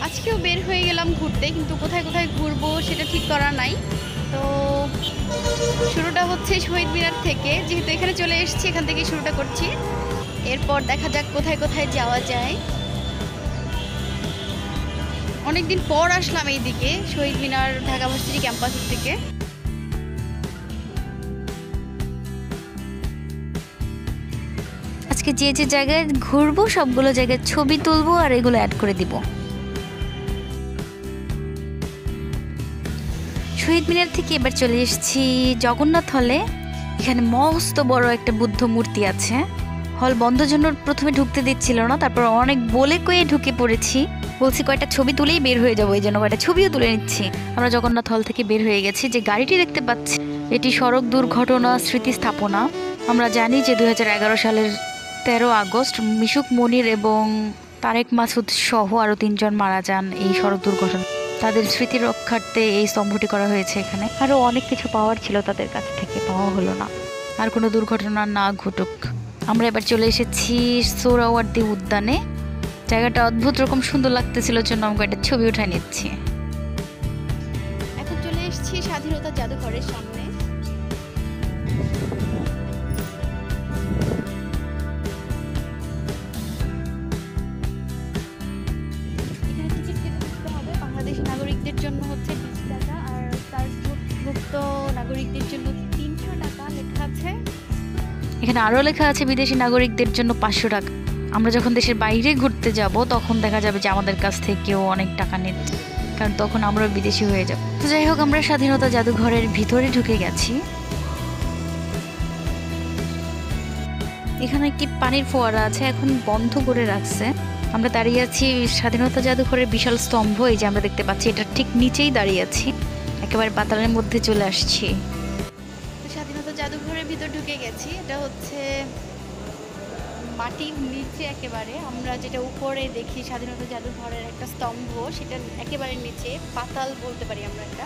আজকেও বের হয়ে গেলাম ঘুরতে, কিন্তু কোথায় কোথায় ঘুরবো সেটা ঠিক করা নাই। তো শুরুটা হচ্ছে শহীদ মিনার থেকে, যেহেতু এখানে চলে এসেছি এখান থেকে শুরুটা করছি। এরপর দেখা যাক কোথায় কোথায় যাওয়া যায়। অনেকদিন পর আসলাম এইদিকে শহীদ মিনার ঢাকা ভার্সিটি ক্যাম্পাসের থেকে। আজকে যে যে জায়গায় ঘুরবো সবগুলো জায়গায় ছবি তুলবো আর এগুলো অ্যাড করে দিব। শহীদ মিনার থেকে এবার চলে এসেছি জগন্নাথ হলে। এখানে মস্ত বড় একটা বুদ্ধ মূর্তি আছে। হল বন্ধের জন্য প্রথমে ঢুকতে দিচ্ছিল না, তারপর অনেক বলে কয়ে ঢুকে পড়েছি। বলছি কয়টা ছবি তুলেই বের হয়ে যাবো, এই জন্য কয়টা ছবিও তুলে নিচ্ছি। আমরা জগন্নাথ হল থেকে বের হয়ে গেছি। যে গাড়িটি দেখতে পাচ্ছি এটি সড়ক দুর্ঘটনা স্মৃতিস্থাপনা। আমরা জানি যে 2011 সালের 13 আগস্ট মিশুক মনির এবং তারেক মাসুদ সহ আরও 3 জন মারা যান এই সড়ক দুর্ঘটনা। তাদের স্মৃতি রক্ষার্থে এই স্তম্ভটি করা হয়েছে। এখানে আরও অনেক কিছু পাওয়ার ছিল তাদের কাছ থেকে, পাওয়া হলো না। আর কোনো দুর্ঘটনা না ঘটুক। আমরা এবার চলে এসেছি সোহরাওয়ার্দী উদ্যানে। জায়গাটা অদ্ভুত রকম সুন্দর লাগতেছিল জন্য আমি একটা ছবি উঠাই নিচ্ছি। এখন চলে এসেছি স্বাধীনতা জাদুঘরের সামনে। এখানে টিকিট কেটে দিতে হবে। বাংলাদেশি নাগরিকদের জন্য হচ্ছে 20 টাকা, আর সার্কভুক্ত নাগরিকদের জন্য 300 টাকা লেখা আছে। এখানে আরও লেখা আছে বিদেশি নাগরিকদের জন্য 500 টাকা। আমরা যখন দেশের বাইরে ঘুরতে যাব তখন দেখা যাবে যে আমাদের কাছ থেকেও অনেক টাকা নিচ্ছে, কারণ তখন আমরা বিদেশি হয়ে যাব। তো যাই হোক, আমরা স্বাধীনতা জাদুঘরের ভিতরে ঢুকে গেছি। এখানে একটি পানির ফোয়ারা আছে, এখন বন্ধ করে রাখছে। আমরা দাঁড়িয়ে আছি স্বাধীনতা জাদুঘরের বিশাল স্তম্ভ, এই যে আমরা দেখতে পাচ্ছি এটার ঠিক নিচেই দাঁড়িয়ে আছি। একেবারে পাতালের মধ্যে চলে আসছি। স্বাধীনতা জাদুঘরের ভিতর ঢুকে গেছি। এটা হচ্ছে মাটির নিচে একেবারে। আমরা যেটা উপরে দেখি স্বাধীনতা জাদুঘরের একটা স্তম্ভ, সেটা একেবারে নিচে পাতাল বলতে পারি আমরা। এটা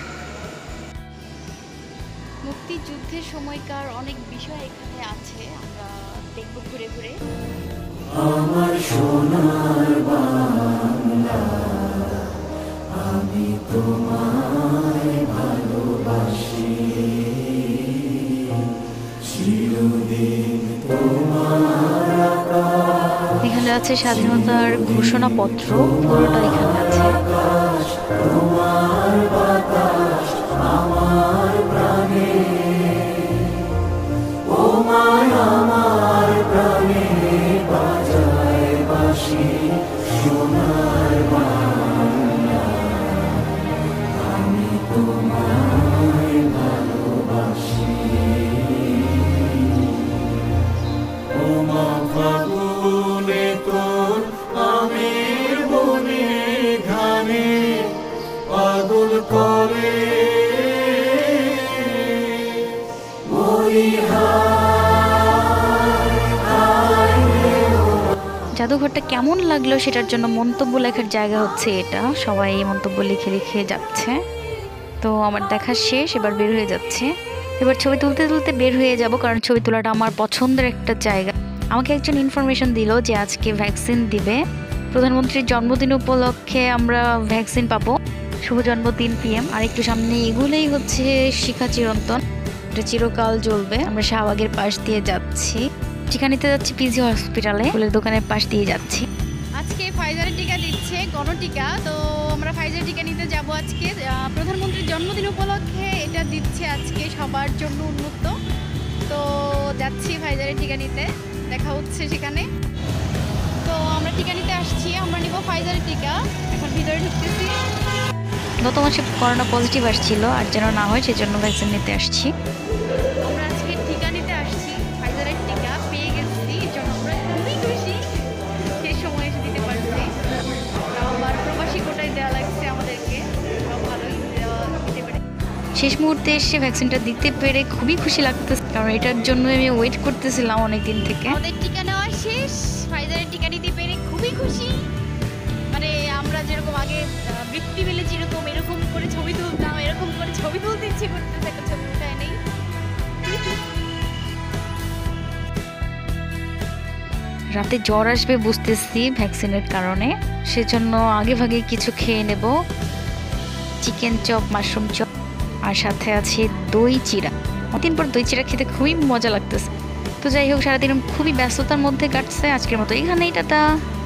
মুক্তিযুদ্ধের সময়কার অনেক বিষয় এখানে আছে, আমরা দেখব ঘুরে ঘুরে। আমার সোনার বাংলা, আমি তোমায় ভালোবাসি, চিরদিন তোমার আকাশ। এখানে আছে স্বাধীনতার ঘোষণাপত্র, পুরোটা এখানে আছে। তোমার বাতাস আমার প্রাণে, ও মায় আমার প্রাণে বাজায় বাঁশি, সোনার বাংলা, আমি তোমায় ভালোবাসি। ও মা ফাগুনে তোর আমের বনে ঘানে পাগল করে জাদুঘরটা কেমন লাগলো সেটার জন্য মন্তব্য লেখার জায়গা হচ্ছে এটা। সবাই এই মন্তব্য লিখে লিখে যাচ্ছে। তো আমার দেখা শেষ, এবার বের হয়ে যাচ্ছে। এবার ছবি তুলতে তুলতে বের হয়ে যাব, কারণ ছবি তোলাটা আমার পছন্দের একটা জায়গা। আমাকে একজন ইনফরমেশন দিল যে আজকে ভ্যাকসিন দিবে। প্রধানমন্ত্রীর জন্মদিন উপলক্ষে আমরা ভ্যাকসিন পাবো। শুভ জন্মদিন PM। আর একটু সামনে এগুলোই হচ্ছে শিখা চিরন্তন, এটা চিরকাল জ্বলবে। আমরা শাহবাগের পাশ দিয়ে যাচ্ছি, টিকা নিতে যাচ্ছি PG হসপিটালে, ফুলের দোকানের পাশ দিয়ে যাচ্ছি। আজকে ফাইজারের টিকা দিচ্ছে, গণটিকা। তো আমরা ফাইজার টিকা নিতে যাব আজকে। প্রধানমন্ত্রীর জন্মদিন উপলক্ষে এটা দিচ্ছে আজকে, সবার জন্য উন্মুক্ত। তো যাচ্ছি ফাইজারের টিকা নিতে, দেখা হচ্ছে সেখানে। তো আমরা টিকা নিতে আসছি, আমরা নিব ফাইজারের টিকা। এখন ভিতরে ঢুকতেছি। গত মাসে করোনা পজিটিভ আসছিল, আর যেন না হয় সেজন্য ভ্যাকসিন নিতে আসছি। আমরা আজকে টিকা নিতে আসছি, ফাইজারের টিকা পেয়ে গেছি, এই জন্য আমরা খুবই খুশি। সেই সময় এসে দিতে পারছি। আবার প্রবাসী কোটায় দেওয়া লাগছে আমাদেরকে, ভালোই দিতে পারে। শেষ মুহূর্তে এসে ভ্যাকসিনটা দিতে পেরে খুবই খুশি লাগতেছে, কারণ এটার জন্য আমি ওয়েট করতেছিলাম অনেক দিন থেকে। আমাদের টিকা নেওয়া শেষ, ফাইজারের টিকা নিতে পেরে খুবই খুশি। মানে আমরা যেরকম আগে বৃত্তি পেলে যেরকম এরকম করে ছবি তুলতাম, এরকম করে ছবি তুলতে ইচ্ছে করতেছে, একটা ছবি উঠায় নেই। রাতে জ্বর আসবে বুঝতেছি ভ্যাকসিনের কারণে, সেজন্য আগে ভাগে কিছু খেয়ে নেব। চিকেন চপ, মাশরুম চপ, আর সাথে আছে দই চিড়া। অনেকদিন পর দই চিড়া খেতে খুবই মজা লাগতেছে। তো যাই হোক, সারাদিন খুবই ব্যস্ততার মধ্যে কাটছে। আজকের মতো এখানেই, টাটা।